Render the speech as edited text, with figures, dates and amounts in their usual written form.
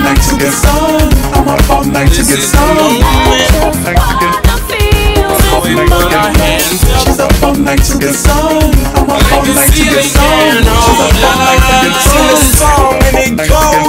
night to get some. I'm up all night to get some. She's up all night to get some. I'm up all night to get some. She's up all night to get some. Sing a song and it goes.